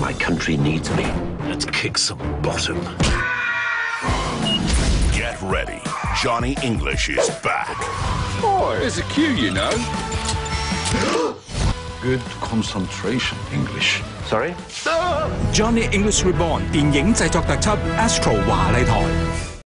My country needs me. Let's kick some bottom. Get ready. Johnny English is back. Oh, here's a cue, you know. Good concentration, English. Sorry? Johnny English Reborn 電影製作特輯 Astro 華麗台。